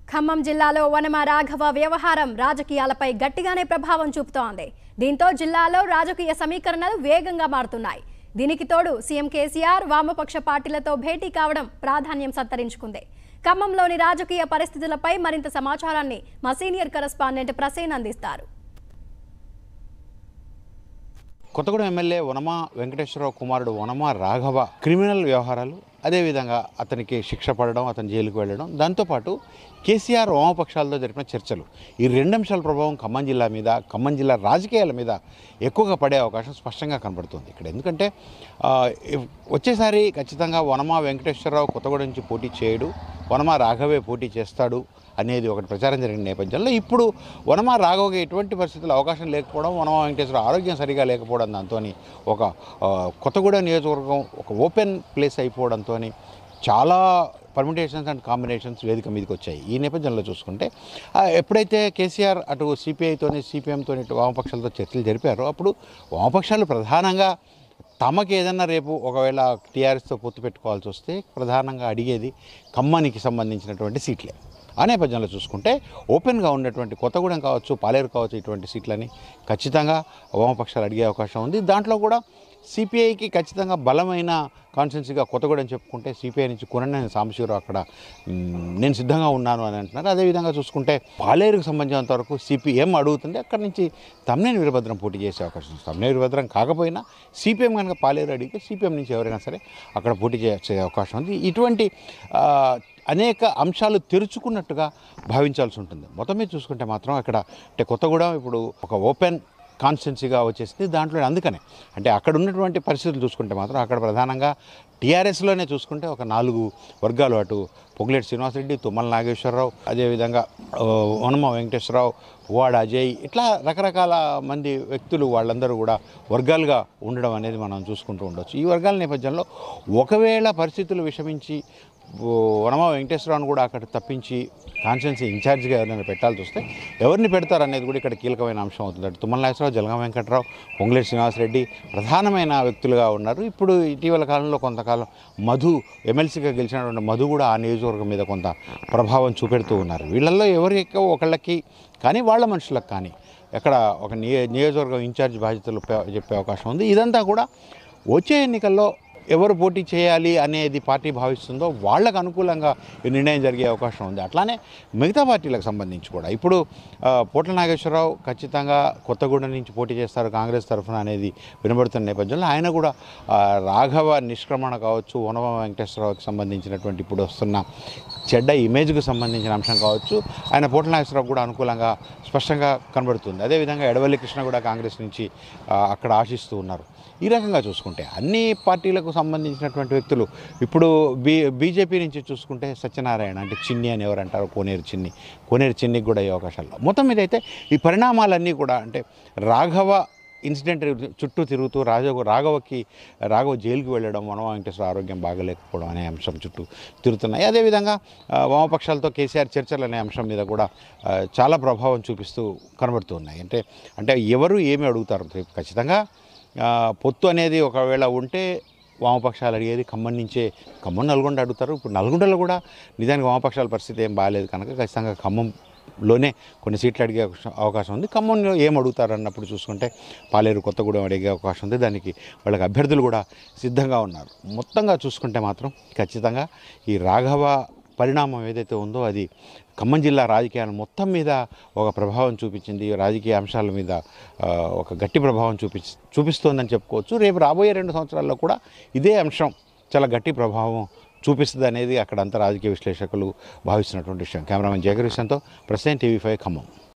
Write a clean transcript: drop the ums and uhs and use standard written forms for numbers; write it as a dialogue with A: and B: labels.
A: ఖమ్మం జిల్లాలో వనమ రాఘవ వ్యవహారం రాజకీయాలపై గట్టిగానే ప్రభావం చూపుతోంది. దీంతో జిల్లాలో రాజకీయ సమీకరణలు వేగంగా మారుతున్నాయి. దీనికి తోడు సీఎం కేసీఆర్ వామపక్ష పార్టీలతో భేటీ కావడం ప్రాధాన్యం సంతరించుకుంది. ఖమ్మంలోని రాజకీయ పరిస్థితులపై మరింత సమాచారాన్ని మా సీనియర్ కరెస్పాండెంట్ ప్రసేన్ అందిస్తారు.
B: కొత్తగూడెం ఎమ్మెల్యే వనమ వెంకటేశ్వరరావు కుమారుడు వనమ రాఘవ క్రిమినల్ వ్యవహారాలు, అదేవిధంగా అతనికి శిక్ష పడడం, అతను జైలుకు వెళ్ళడం, దాంతోపాటు కేసీఆర్ వామపక్షాలతో జరిపిన చర్చలు, ఈ రెండు అంశాల ప్రభావం ఖమ్మం జిల్లా మీద, ఖమ్మం జిల్లా రాజకీయాల మీద ఎక్కువగా పడే అవకాశం స్పష్టంగా కనబడుతుంది ఇక్కడ. ఎందుకంటే వచ్చేసారి ఖచ్చితంగా వనమ వెంకటేశ్వరరావు కొత్తగూడెం నుంచి పోటీ చేయడు, వనమ రాఘవే పోటీ చేస్తాడు అనేది ఒకటి ప్రచారం జరిగిన నేపథ్యంలో ఇప్పుడు వనమ రాఘవకి ఎటువంటి పరిస్థితుల్లో అవకాశం లేకపోవడం, వనమ వెంకటేశ్వర ఆరోగ్యం సరిగా లేకపోవడం, దాంతో ఒక కొత్తగూడెం నియోజకవర్గం ఒక ఓపెన్ ప్లేస్ అయిపోవడంతో చాలా పర్మిటేషన్స్ అండ్ కాంబినేషన్స్ వేదిక మీదకి వచ్చాయి. ఈ నేపథ్యంలో చూసుకుంటే ఎప్పుడైతే కేసీఆర్ అటు సిపిఐతోని సిపిఎంతోని వామపక్షాలతో చర్చలు జరిపారో అప్పుడు వామపక్షాలు ప్రధానంగా తమకు ఏదన్నా రేపు ఒకవేళ టీఆర్ఎస్తో పొత్తు పెట్టుకోవాల్సి వస్తే ప్రధానంగా అడిగేది ఖమ్మానికి సంబంధించినటువంటి సీట్లే. ఆ నేపథ్యంలో చూసుకుంటే ఓపెన్గా ఉన్నటువంటి కొత్తగూడెం కావచ్చు, పాలేరు కావచ్చు, ఇటువంటి సీట్లని ఖచ్చితంగా వామపక్షాలు అడిగే అవకాశం ఉంది. దాంట్లో కూడా సిపిఐకి ఖచ్చితంగా బలమైన కాన్స్టిట్యున్సీగా కొత్తగూడెం చెప్పుకుంటే సిపిఐ నుంచి కొననేని సాంబశివరావు అక్కడ నేను సిద్ధంగా ఉన్నాను అని అంటున్నారు. అదేవిధంగా చూసుకుంటే పాలేరుకు సంబంధించినంత వరకు సిపిఎం అడుగుతుంది, అక్కడి నుంచి తమ్మినేని వీరభద్రం పోటీ చేసే అవకాశం ఉంది. తమ్మినేని వీరభద్రం కాకపోయినా సిపిఎం కనుక పాలేరు అడిగితే సిపిఎం నుంచి ఎవరైనా సరే అక్కడ పోటీ చేసే అవకాశం ఉంది. ఇటువంటి అనేక అంశాలు తెరుచుకున్నట్టుగా భావించాల్సి ఉంటుంది. మొత్తం మీద చూసుకుంటే మాత్రం అక్కడ అంటే కొత్తగూడెం ఇప్పుడు ఒక ఓపెన్ కాన్స్టిట్యున్సీగా వచ్చేసింది. దాంట్లో అందుకనే అంటే అక్కడ ఉన్నటువంటి పరిస్థితులు చూసుకుంటే మాత్రం అక్కడ ప్రధానంగా టీఆర్ఎస్లోనే చూసుకుంటే ఒక 4 వర్గాలు, అటు పొంగులేటి శ్రీనివాసరెడ్డి, తుమ్మల నాగేశ్వరరావు, అదేవిధంగా వనమ వెంకటేశ్వరరావు, వాడ అజయ్, ఇట్లా రకరకాల మంది వ్యక్తులు వాళ్ళందరూ కూడా వర్గాలుగా ఉండడం అనేది మనం చూసుకుంటూ ఉండొచ్చు. ఈ వర్గాల నేపథ్యంలో ఒకవేళ పరిస్థితులు విషమించి వనమ వెంకటేశ్వరరావును కూడా అక్కడ తప్పించి కాన్స్టిట్యున్సీ ఇన్ఛార్జిగా ఎవరైనా పెట్టాల్సి వస్తే ఎవరిని పెడతారు అనేది కూడా ఇక్కడ కీలకమైన అంశం అవుతుంది. అటు తుమ్మల నాగేశ్వరరావు, జలగం వెంకటరావు, పొంగులేటి శ్రీనివాసరెడ్డి ప్రధానమైన వ్యక్తులుగా ఉన్నారు. ఇప్పుడు ఇటీవల కాలంలో కొంతకాలం మధు ఎమ్మెల్సీగా గెలిచినటువంటి మధు కూడా ఆ నియోజకవర్గం మీద కొంత ప్రభావం చూపెడుతూ ఉన్నారు. వీళ్ళల్లో ఎవరికి ఒకళ్ళకి కానీ వాళ్ళ మనుషులకు కానీ ఎక్కడ ఒక నియోజకవర్గం ఇన్ఛార్జ్ బాధ్యతలు చెప్పే అవకాశం ఉంది. ఇదంతా కూడా వచ్చే ఎన్నికల్లో ఎవరు పోటీ చేయాలి అనేది పార్టీ భావిస్తుందో వాళ్ళకు అనుకూలంగా ఈ నిర్ణయం జరిగే అవకాశం ఉంది. అట్లానే మిగతా పార్టీలకు సంబంధించి కూడా ఇప్పుడు పోట్ల నాగేశ్వరరావు ఖచ్చితంగా కొత్తగూడెం నుంచి పోటీ చేస్తారు కాంగ్రెస్ తరఫున అనేది వినబడుతున్న నేపథ్యంలో ఆయన కూడా రాఘవ నిష్క్రమణ కావచ్చు, వనమ వెంకటేశ్వరరావుకి సంబంధించినటువంటి ఇప్పుడు వస్తున్న చెడ్డ ఇమేజ్కు సంబంధించిన అంశం కావచ్చు, ఆయన పోట్ల నాగేశ్వరరావు కూడా అనుకూలంగా స్పష్టంగా కనబడుతుంది. అదేవిధంగా ఎడవల్లి కృష్ణ కూడా కాంగ్రెస్ నుంచి అక్కడ ఆశిస్తూ ఉన్నారు. ఈ రకంగా చూసుకుంటే అన్ని పార్టీలకు సంబంధించినటువంటి వ్యక్తులు ఇప్పుడు బీజేపీ నుంచి చూసుకుంటే సత్యనారాయణ అంటే చిన్ని అని ఎవరంటారు, కోనేరు చిన్నికి కూడా ఈ అవకాశాలు. మొత్తం మీద అయితే ఈ పరిణామాలన్నీ కూడా అంటే రాఘవ ఇన్సిడెంట్ చుట్టూ తిరుగుతూ రాఘవ జైలుకి వెళ్ళడం, వనమ వెంకటేశ్వర ఆరోగ్యం బాగలేకపోవడం అనే అంశం చుట్టూ తిరుగుతున్నాయి. అదేవిధంగా వామపక్షాలతో కేసీఆర్ చర్చలు అనే అంశం మీద కూడా చాలా ప్రభావం చూపిస్తూ కనబడుతూ ఉన్నాయి. అంటే ఎవరు ఏమి అడుగుతారు ఖచ్చితంగా పొత్తు అనేది ఒకవేళ ఉంటే వామపక్షాలు అడిగేది ఖమ్మం నల్గొండ అడుగుతారు. ఇప్పుడు నల్గొండలో కూడా నిజానికి వామపక్షాల పరిస్థితి ఏం బాగాలేదు కనుక ఖచ్చితంగా ఖమ్మంలోనే కొన్ని సీట్లు అడిగే అవకాశం ఉంది. ఖమ్మంలో ఏం అడుగుతారు అన్నప్పుడు చూసుకుంటే పాలేరు, కొత్తగూడెం అడిగే అవకాశం ఉంది. దానికి వాళ్ళకి అభ్యర్థులు కూడా సిద్ధంగా ఉన్నారు. మొత్తంగా చూసుకుంటే మాత్రం ఖచ్చితంగా ఈ రాఘవ పరిణామం ఏదైతే ఉందో అది ఖమ్మం జిల్లా రాజకీయాల మొత్తం మీద ఒక ప్రభావం చూపించింది. రాజకీయ అంశాల మీద ఒక గట్టి ప్రభావం చూపిస్తోందని చెప్పుకోవచ్చు. రేపు రాబోయే 2 సంవత్సరాల్లో కూడా ఇదే అంశం చాలా గట్టి ప్రభావం చూపిస్తుంది అనేది అక్కడంతా రాజకీయ విశ్లేషకులు భావిస్తున్నటువంటి విషయం. కెమెరామెన్ జయకృష్ణతో ప్రసేన్ TV5 ఖమ్మం.